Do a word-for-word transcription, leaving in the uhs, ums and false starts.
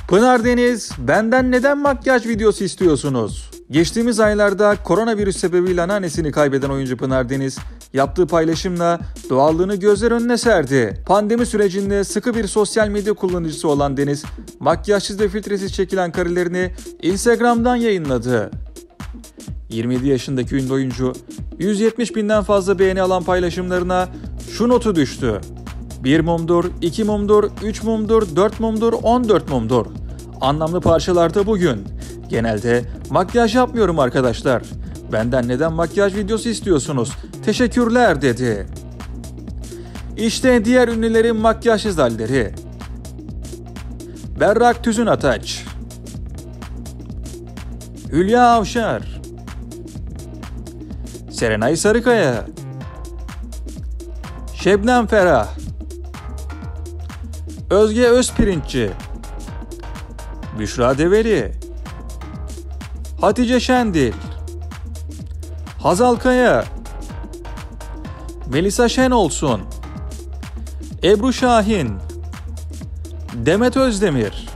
Pınar Deniz, benden neden makyaj videosu istiyorsunuz? Geçtiğimiz aylarda koronavirüs sebebiyle anneannesini kaybeden oyuncu Pınar Deniz, yaptığı paylaşımla doğallığını gözler önüne serdi. Pandemi sürecinde sıkı bir sosyal medya kullanıcısı olan Deniz, makyajsız ve filtresiz çekilen karelerini Instagram'dan yayınladı. yirmi yedi yaşındaki ünlü oyuncu, yüz yetmiş binden fazla beğeni alan paylaşımlarına şu notu düştü: bir mumdur, iki mumdur, üç mumdur, dört mumdur, on dört mumdur. Anlamlı parçalarda bugün. Genelde makyaj yapmıyorum arkadaşlar. Benden neden makyaj videosu istiyorsunuz? Teşekkürler dedi. İşte diğer ünlülerin makyajsız halleri. Berrak Tüzün Ataç, Hülya Avşar, Serenay Sarıkaya, Şebnem Ferah, Özge Özpirinççi, Büşra Develi, Hatice Şendil, Hazal Kaya, Melisa Şenolsun, Ebru Şahin, Demet Özdemir,